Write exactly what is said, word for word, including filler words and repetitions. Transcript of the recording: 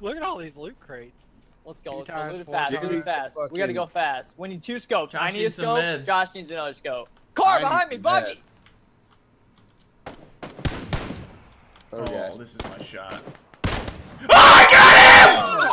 Look at all these loot crates. Let's go. Let's Two go. times, Loot it four fast. times. Loot it fast. We gotta go fast. We need two scopes. Josh I need a needs some scope. meds. Josh needs another scope. Car I behind me, need buggy. Okay. Oh, this is my shot. Oh, I got him!